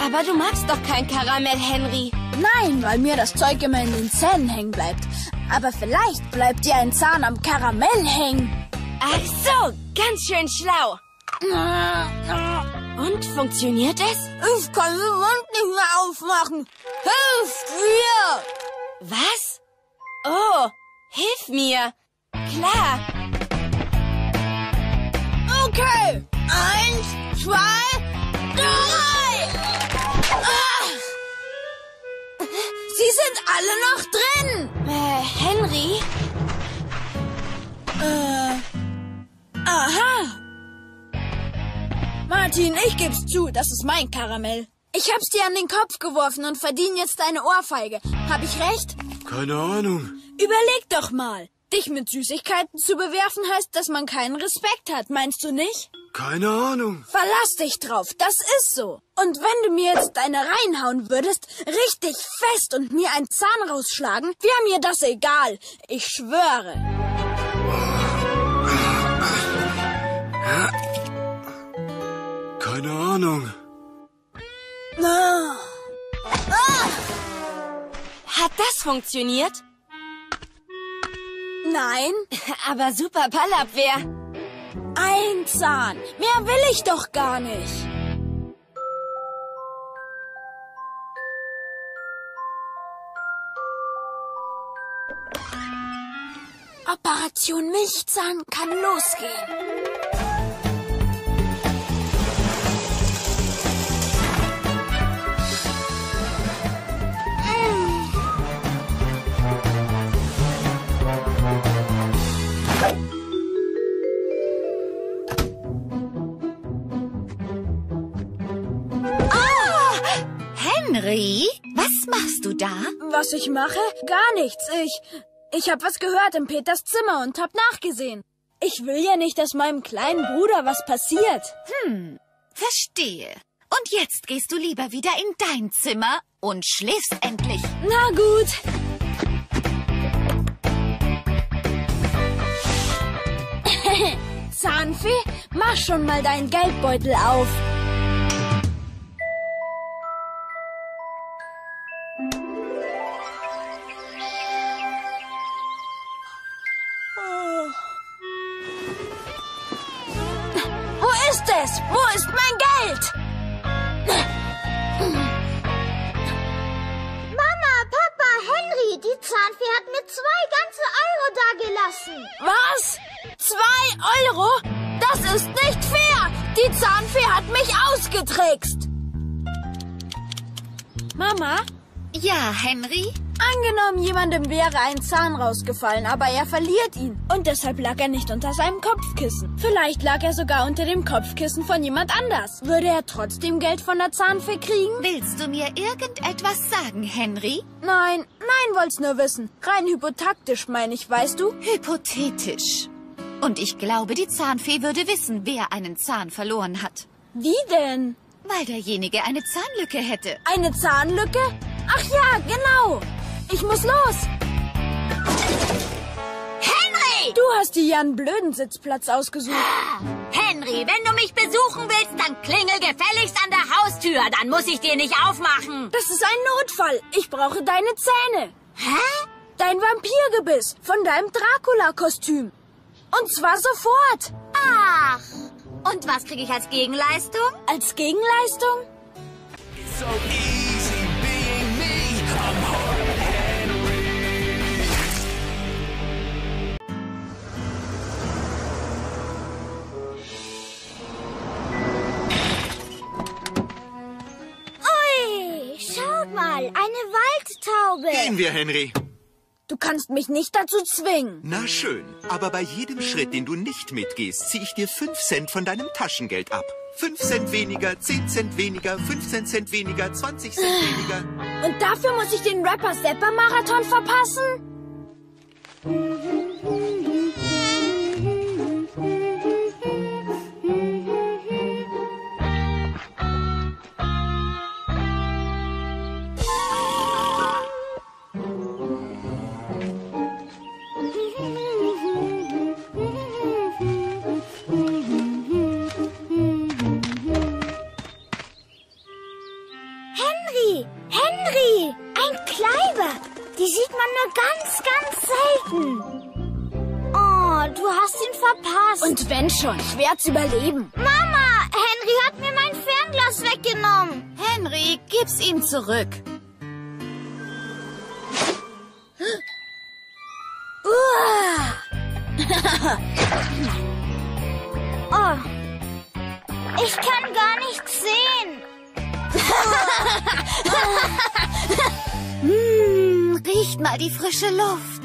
Aber du magst doch kein Karamell, Henry. Nein, weil mir das Zeug immer in den Zähnen hängen bleibt. Aber vielleicht bleibt dir ein Zahn am Karamell hängen. Ach so, ganz schön schlau. Und, funktioniert es? Ich kann den Mund nicht mehr aufmachen. Hilf mir! Was? Oh, hilf mir. Klar. Okay, 1, 2, 3. Sie sind alle noch drin. Henry? Aha. Martin, ich geb's zu, das ist mein Karamell. Ich hab's dir an den Kopf geworfen und verdiene jetzt eine Ohrfeige. Hab ich recht? Keine Ahnung. Überleg doch mal. Dich mit Süßigkeiten zu bewerfen heißt, dass man keinen Respekt hat, meinst du nicht? Keine Ahnung. Verlass dich drauf, das ist so. Und wenn du mir jetzt eine reinhauen würdest, richtig fest und mir einen Zahn rausschlagen, wäre mir das egal. Ich schwöre. Keine Ahnung. Hat das funktioniert? Nein, Aber super Ballabwehr. ein Zahn. Mehr will ich doch gar nicht. Operation Milchzahn kann losgehen. Henry, was machst du da? Was ich mache? Gar nichts. Ich hab was gehört in Peters Zimmer und hab nachgesehen. Ich will ja nicht, dass meinem kleinen Bruder was passiert. Verstehe. Und jetzt gehst du lieber wieder in dein Zimmer und schläfst endlich. Na gut. Zahnfee, mach schon mal deinen Geldbeutel auf. Wo ist es? Wo ist mein Geld? Mama, Papa, Henry, die Zahnfee hat mir 2 ganze Euro dagelassen. Was? 2 Euro? Das ist nicht fair. Die Zahnfee hat mich ausgetrickst. Mama, Ja, Henry? angenommen, jemandem wäre ein Zahn rausgefallen, aber er verliert ihn. Und deshalb lag er nicht unter seinem Kopfkissen. Vielleicht lag er sogar unter dem Kopfkissen von jemand anders. Würde er trotzdem Geld von der Zahnfee kriegen? Willst du mir irgendetwas sagen, Henry? Nein, wollt's nur wissen. Rein hypotaktisch meine ich, weißt du? Hypothetisch. Und ich glaube, die Zahnfee würde wissen, wer einen Zahn verloren hat. Wie denn? Weil derjenige eine Zahnlücke hätte. Eine Zahnlücke? Ach ja, genau. Ich muss los. Henry! Du hast dir ja einen blöden Sitzplatz ausgesucht. Henry, wenn du mich besuchen willst, dann klingel gefälligst an der Haustür. Dann muss ich dir nicht aufmachen. Das ist ein Notfall. Ich brauche deine Zähne. Hä? Dein Vampirgebiss von deinem Dracula-Kostüm. Und zwar sofort. Ach. Und was kriege ich als Gegenleistung? Als Gegenleistung? So easy being me. I'm hard Henry. Ui, schaut mal, eine Waldtaube. Gehen wir, Henry. Du kannst mich nicht dazu zwingen. Na schön, aber bei jedem Schritt, den du nicht mitgehst, ziehe ich dir 5 Cent von deinem Taschengeld ab. 5 Cent weniger, 10 Cent weniger, 15 Cent weniger, 20 Cent weniger. Und dafür muss ich den Rapper-Sepper-Marathon verpassen? sieht man nur ganz, ganz selten. Oh, du hast ihn verpasst. Und wenn schon, ich werd's überleben. Mama, Henry hat mir mein Fernglas weggenommen. Henry, gib's ihm zurück. Oh, ich kann gar nichts sehen. Riecht mal die frische Luft.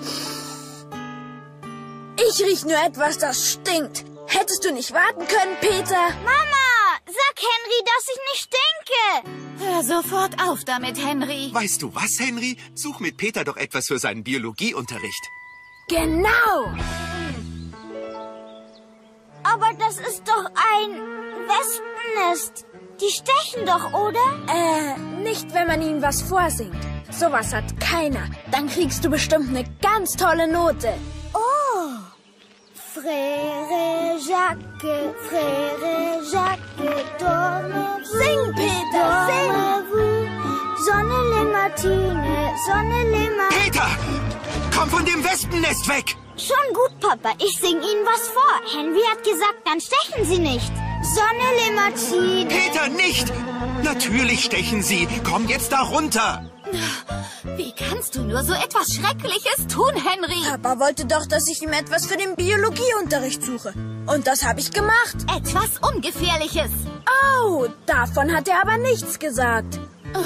Ich riech nur etwas, das stinkt. Hättest du nicht warten können, Peter? Mama, sag Henry, dass ich nicht stinke. Hör sofort auf damit, Henry. Weißt du was, Henry? Such mit Peter doch etwas für seinen Biologieunterricht. Genau. Aber das ist doch ein Wespennest. Die stechen doch, oder? Nicht, wenn man ihnen was vorsingt. Sowas hat keiner. Dann kriegst du bestimmt eine ganz tolle Note. Oh. Frère Jacques, dormez-vous. Sing, Peter, sing. Dormez-vous. Sonne le Martine. Peter! Komm von dem Wespennest weg! Schon gut, Papa. Ich sing Ihnen was vor. Henry hat gesagt, dann stechen Sie nicht. Sonne le Martine. Peter, nicht! Natürlich stechen sie. Komm jetzt da runter. Wie kannst du nur so etwas Schreckliches tun, Henry? Papa wollte doch, dass ich ihm etwas für den Biologieunterricht suche. Und das habe ich gemacht. Etwas Ungefährliches. Oh, davon hat er aber nichts gesagt.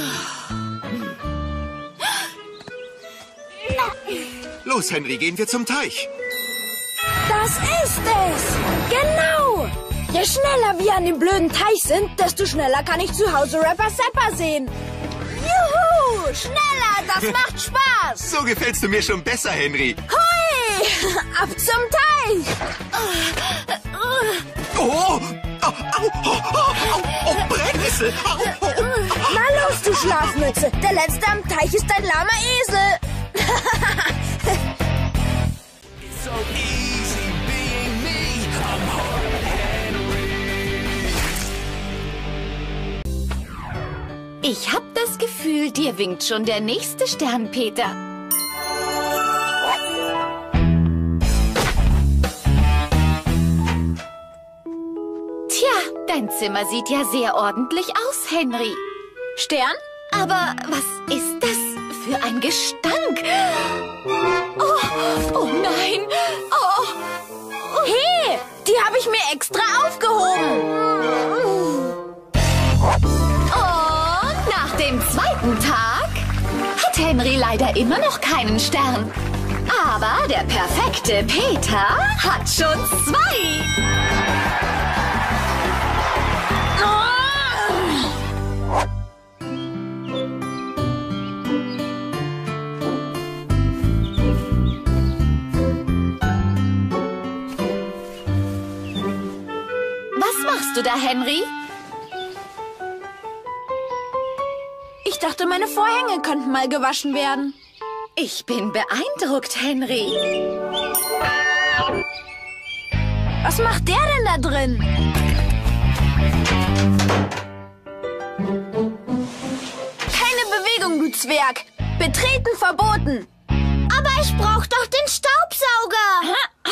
Los, Henry, gehen wir zum Teich. Das ist es. Genau. Je schneller wir an dem blöden Teich sind, desto schneller kann ich zu Hause Rapper Sepper sehen. Juhu, schneller, das macht Spaß. So gefällst du mir schon besser, Henry. Hui, ab zum Teich. Oh! Oh, Brennnessel! Na los, du Schlafmütze. Der Letzte am Teich ist ein lahmer Esel. So easy being me. I'm Hard Henry. Ich hab das Gefühl, dir winkt schon der nächste Stern, Peter. Tja, dein Zimmer sieht ja sehr ordentlich aus, Henry. Stern? Aber was ist das für ein Gestank? Oh nein! Oh. Hey, die habe ich mir extra aufgehoben. Und nach dem zweiten Tag hat Henry leider immer noch keinen Stern. Aber der perfekte Peter hat schon 2. Was machst du da, Henry? Ich dachte, meine Vorhänge könnten mal gewaschen werden. Ich bin beeindruckt, Henry. Was macht der denn da drin? Keine Bewegung, du Zwerg. Betreten verboten. Aber ich brauch doch den Staubsauger.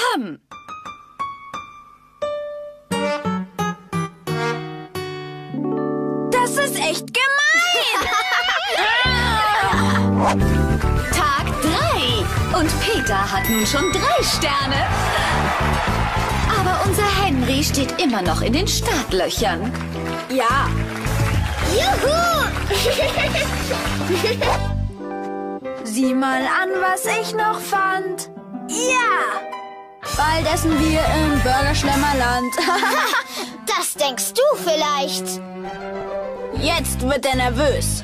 Das ist echt gemein. Tag 3. Und Peter hat nun schon 3 Sterne. Aber unser Henry steht immer noch in den Startlöchern. Ja. Juhu! Sieh mal an, was ich noch fand. Ja. Bald essen wir im Burgerschlemmerland. Das denkst du vielleicht. Jetzt wird er nervös.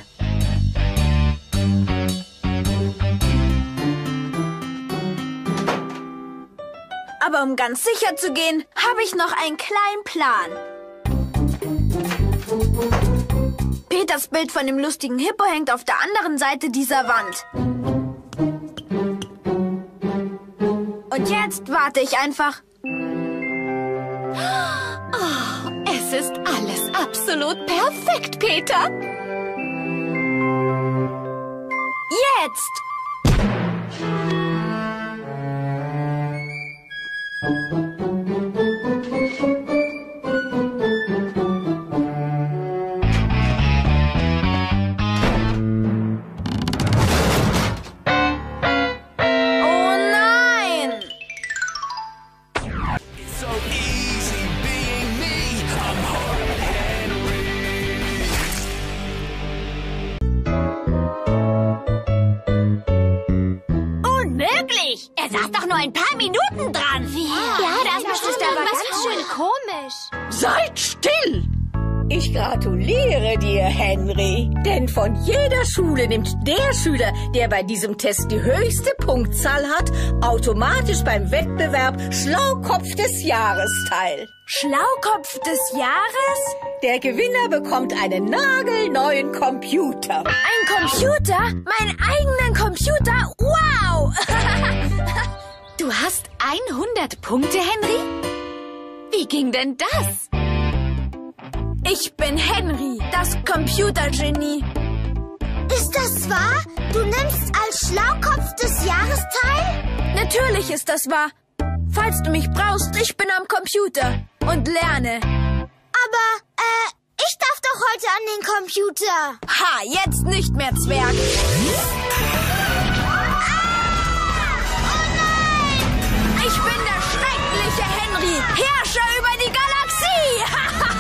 Aber um ganz sicher zu gehen, habe ich noch einen kleinen Plan. Peters Bild von dem lustigen Hippo hängt auf der anderen Seite dieser Wand. Und jetzt warte ich einfach. Oh, es ist alles absolut perfekt, Peter. Jetzt! So easy being me. I'm Hot Henry. Unmöglich! Er saß doch nur ein paar Minuten dran. Ja, das ist aber ganz schön komisch. Seid still! Ich gratuliere dir, Henry. Denn von jeder Schule nimmt der Schüler, der bei diesem Test die höchste Punktzahl hat, automatisch beim Wettbewerb Schlaukopf des Jahres teil. Schlaukopf des Jahres? Der Gewinner bekommt einen nagelneuen Computer. Ein Computer? Meinen eigenen Computer? Wow! Du hast 100 Punkte, Henry? Wie ging denn das? Ich bin Henry, das Computergenie. Ist das wahr? Du nimmst als Schlaukopf des Jahres teil? Natürlich ist das wahr. Falls du mich brauchst, ich bin am Computer und lerne. Aber, ich darf doch heute an den Computer. Ha, jetzt nicht mehr, Zwerg. Ich bin der schreckliche Henry, Herrscher über die Galaxie.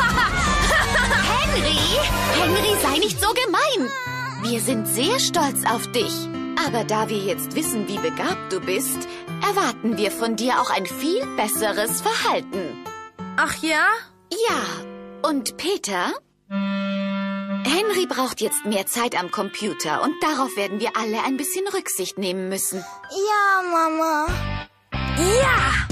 Henry, sei nicht so gemein. Wir sind sehr stolz auf dich. Aber da wir jetzt wissen, wie begabt du bist, erwarten wir von dir auch ein viel besseres Verhalten. Ach ja? Ja, und Peter? Henry braucht jetzt mehr Zeit am Computer und darauf werden wir alle ein bisschen Rücksicht nehmen müssen. Ja, Mama. Ja!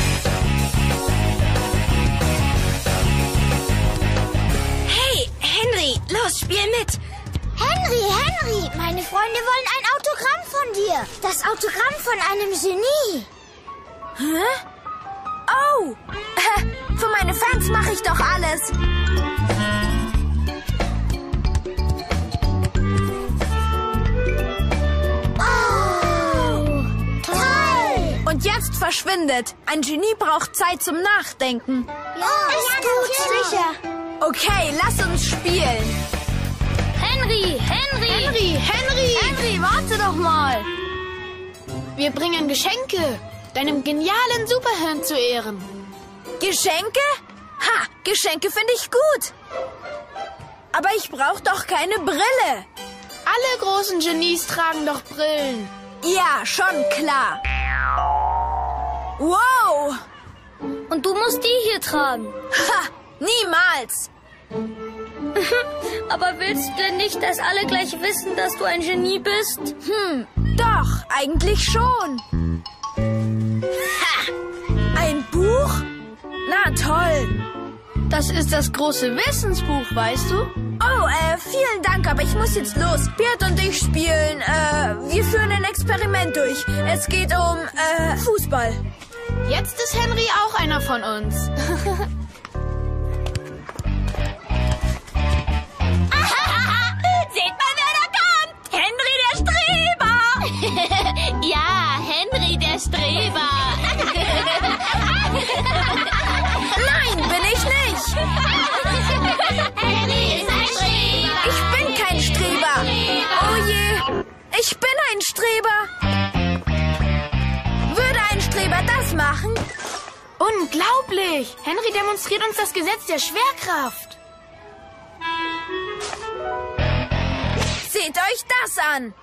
Hey, Henry, los, spiel mit. Henry, meine Freunde wollen ein Autogramm von dir. Das Autogramm von einem Genie. Hä? Oh, für meine Fans mache ich doch alles. Oh, toll. Und jetzt verschwindet. Ein Genie braucht Zeit zum Nachdenken. Ja, ist gut. Sicher. Okay, lass uns spielen. Henry, warte doch mal. Wir bringen Geschenke, deinem genialen Superhirn zu Ehren. Geschenke? Ha, Geschenke finde ich gut. Aber ich brauche doch keine Brille. Alle großen Genies tragen doch Brillen. Ja, schon klar. Wow. Und du musst die hier tragen. Ha, niemals. Aber willst du denn nicht, dass alle gleich wissen, dass du ein Genie bist? Doch, eigentlich schon. Ha, ein Buch? Na toll. Das ist das große Wissensbuch, weißt du? Oh, vielen Dank, aber ich muss jetzt los. Bert und ich spielen, wir führen ein Experiment durch. Es geht um, Fußball. Jetzt ist Henry auch einer von uns. Seht mal, wer da kommt! Henry der Streber! Ja, Henry der Streber. Nein, bin ich nicht. Henry ist ein Streber! Ich bin kein Streber. Oh je, ich bin ein Streber. Würde ein Streber das machen? Unglaublich! Henry demonstriert uns das Gesetz der Schwerkraft. Seht euch das an.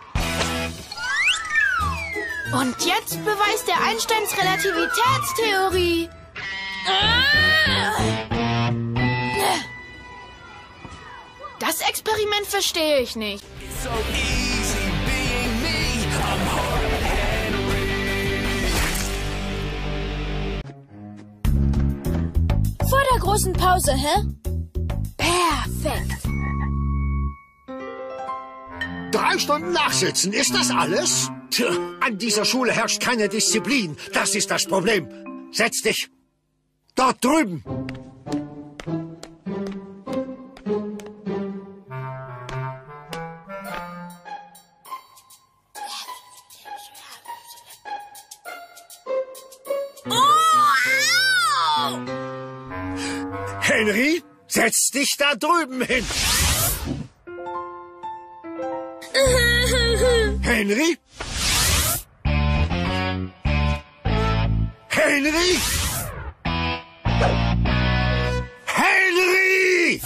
Und jetzt beweist er Einsteins Relativitätstheorie. Das Experiment verstehe ich nicht. So easy being me. I'm Hot Vor der großen Pause, hä? Perfekt. 3 Stunden nachsitzen, ist das alles? Tja, an dieser Schule herrscht keine Disziplin. Das ist das Problem. Setz dich. Dort drüben. Henry, setz dich da drüben hin. Henry? Henry? Henry!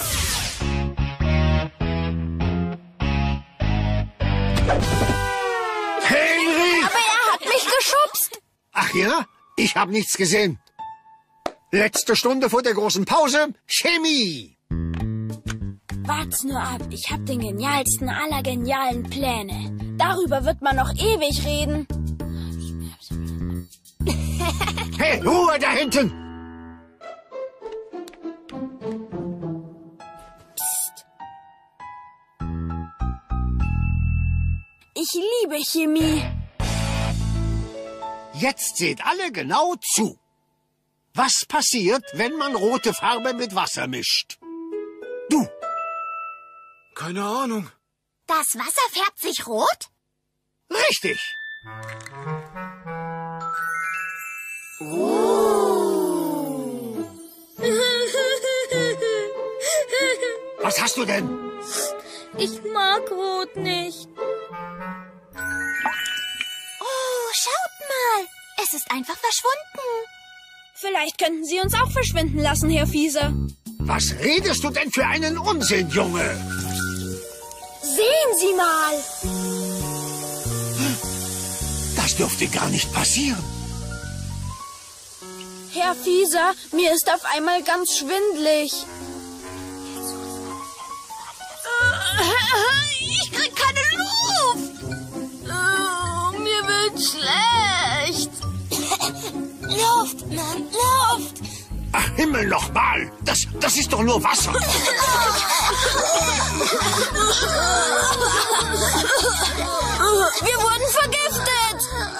Henry! Aber er hat mich geschubst. Ach ja? Ich habe nichts gesehen. Letzte Stunde vor der großen Pause, Chemie. Wart's nur ab, ich hab den genialsten aller genialen Pläne. Darüber wird man noch ewig reden. Hey, Ruhe da hinten! Psst. Ich liebe Chemie. Jetzt seht alle genau zu. Was passiert, wenn man rote Farbe mit Wasser mischt? Du. Keine Ahnung. Das Wasser färbt sich rot? Richtig. Was hast du denn? Ich mag Rot nicht. Oh, schaut mal. Es ist einfach verschwunden. Vielleicht könnten Sie uns auch verschwinden lassen, Herr Fieser. Was redest du denn für einen Unsinn, Junge? Sehen Sie mal. Das dürfte gar nicht passieren. Herr Fieser, mir ist auf einmal ganz schwindlig. Ich krieg keine Luft. Mir wird schlecht. Luft, Mann, Luft. Ach, Himmel nochmal. Das ist doch nur Wasser. Wir wurden vergiftet.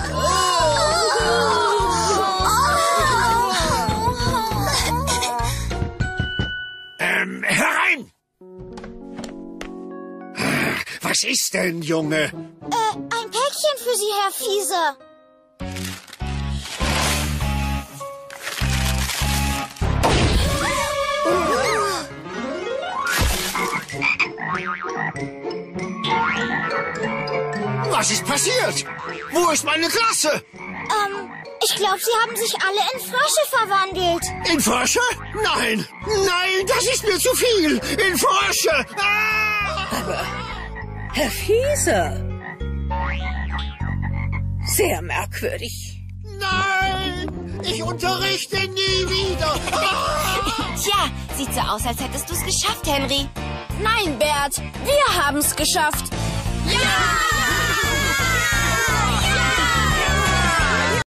Herein! Was ist denn, Junge? Ein Päckchen für Sie, Herr Fieser. Was ist passiert? Wo ist meine Klasse? Ich glaube, Sie haben sich alle in Frösche verwandelt. In Frösche? Nein, nein, das ist mir zu viel. In Frösche! Aber, Herr Fieser, sehr merkwürdig. Nein, ich unterrichte nie wieder. Tja, sieht so aus, als hättest du es geschafft, Henry. Nein, Bert, wir haben's geschafft. Ja!